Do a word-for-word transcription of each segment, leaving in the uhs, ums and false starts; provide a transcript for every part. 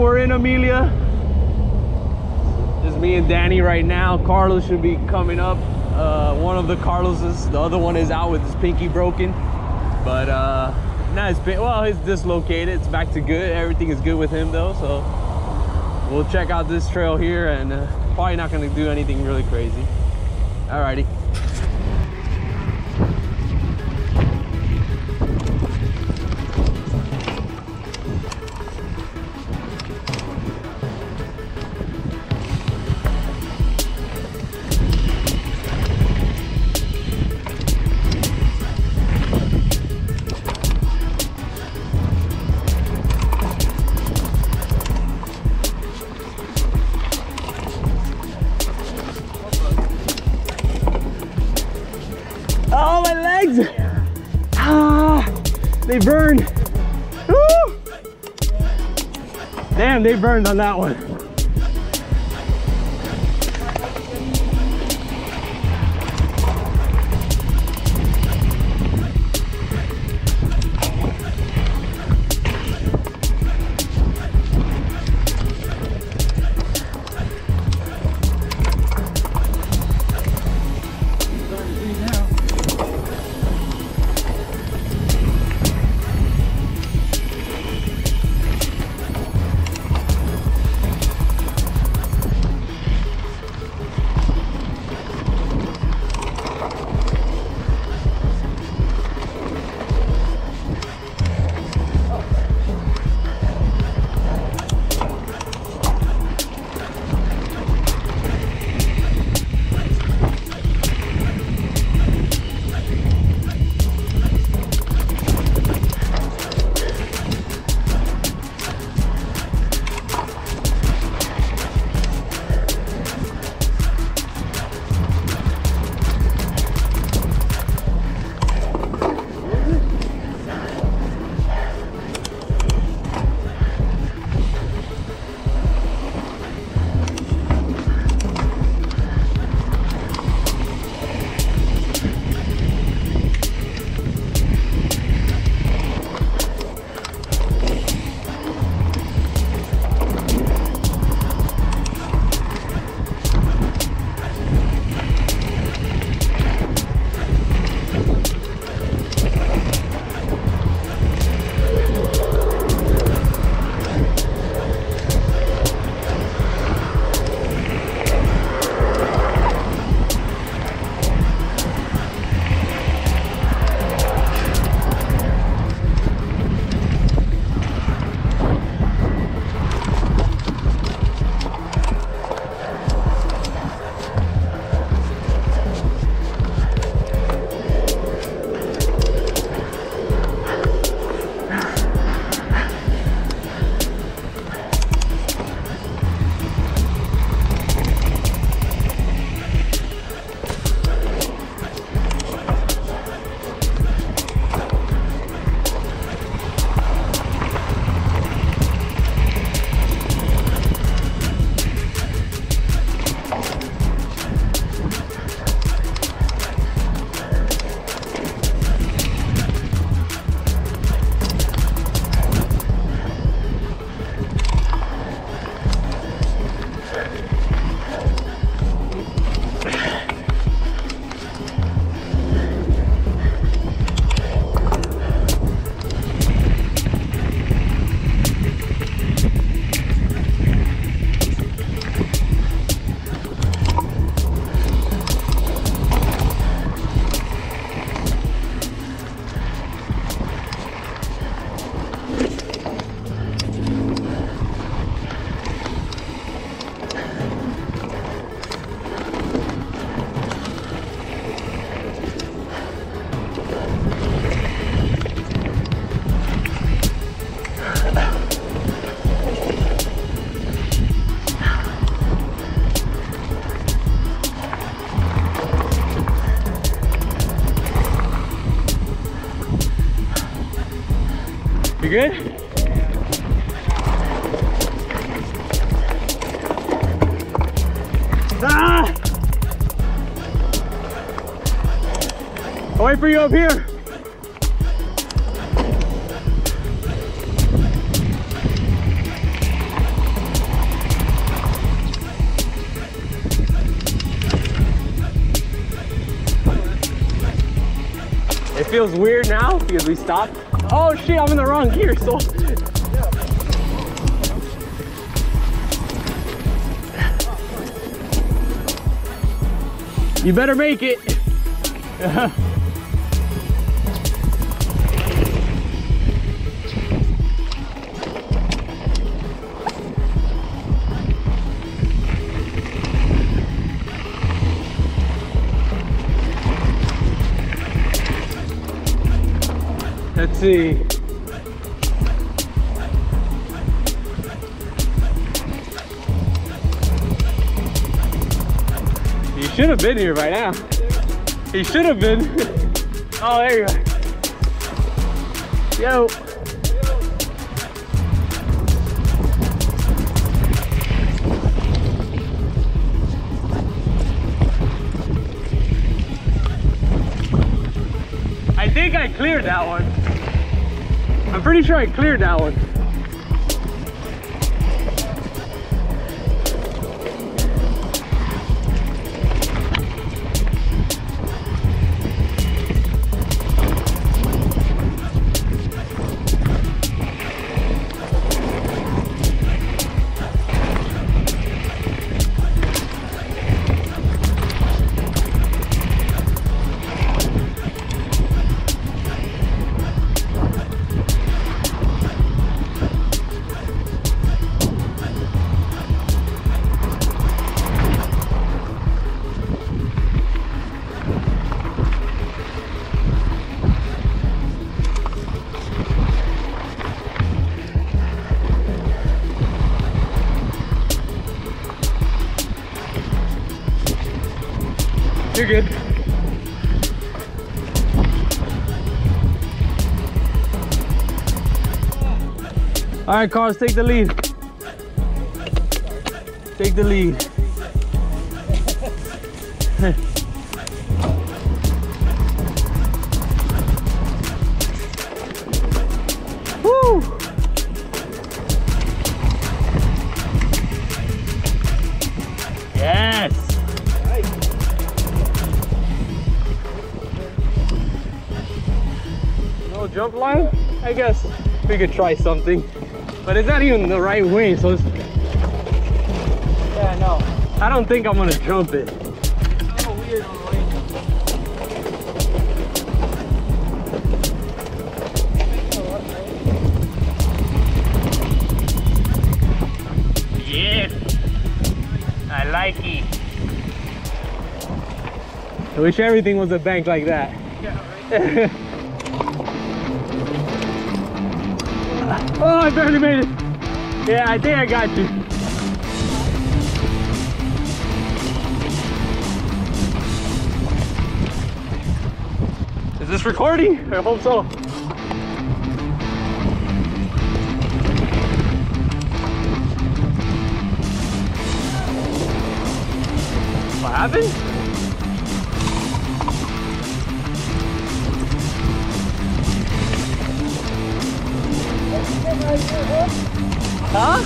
we're in Amelia. Just me and Danny right now. Carlos should be coming up. Uh, one of the Carloses. The other one is out with his pinky broken. But uh, now it's been, well, it's dislocated. It's back to good. Everything is good with him though. So we'll check out this trail here, and uh, probably not going to do anything really crazy. Alrighty. Oh, my legs! Ah, they burned. Woo! Damn, they burned on that one. You good? Ah! I'll wait for you up here. feels weird now because we stopped. Oh shit, I'm in the wrong gear, so. You better make it. Let's see. You should have been here by now. He should have been. Oh, there you go. Yo. I think I cleared that one. I'm pretty sure I cleared that one. You're good. All right, Carlos, take the lead. Take the lead. Woo! Yes. No jump line? I guess we could try something, but it's not even the right way, so it's... Yeah, I know. I don't think I'm gonna jump it. It's so weird on the way. Yes, I like it. I wish everything was a bank like that. Yeah, right? Oh, I barely made it. Yeah, I think I got you. Is this recording? I hope so. What happened? Huh?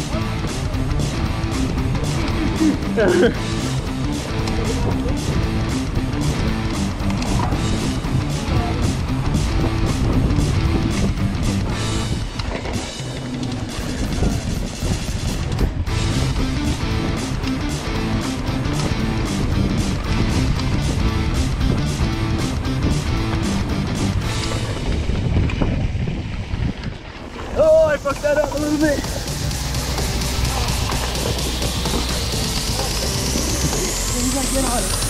Oh, I fucked that up a little bit. You gotta get on it.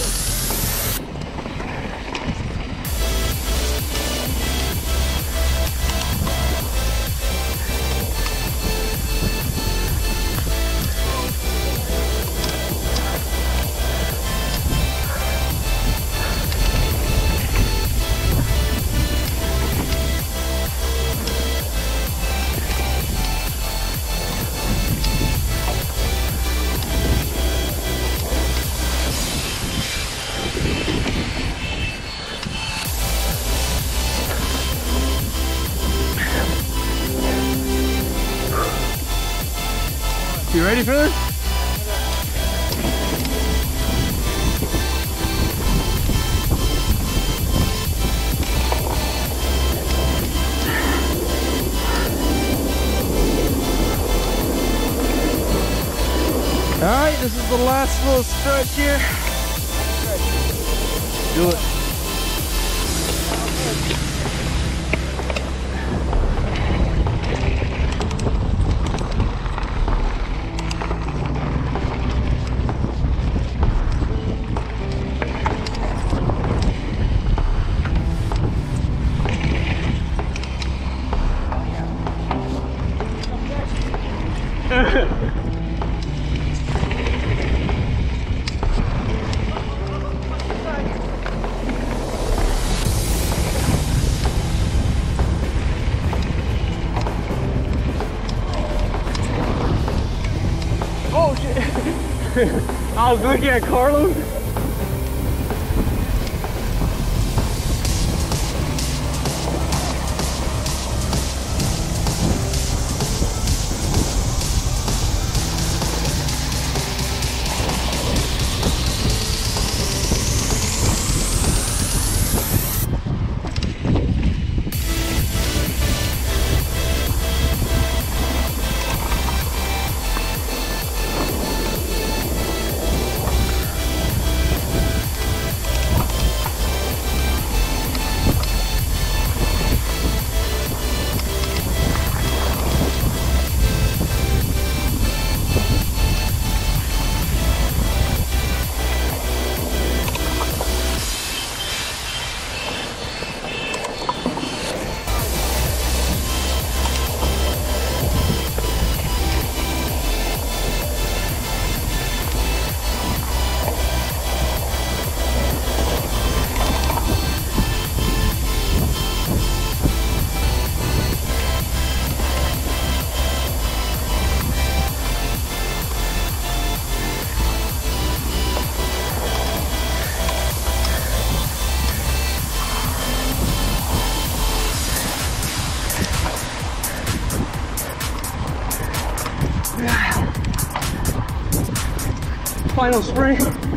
You ready for this? right, this is the last little stretch here. Do it. Oh shit! I was looking at Carlos. Final sprint.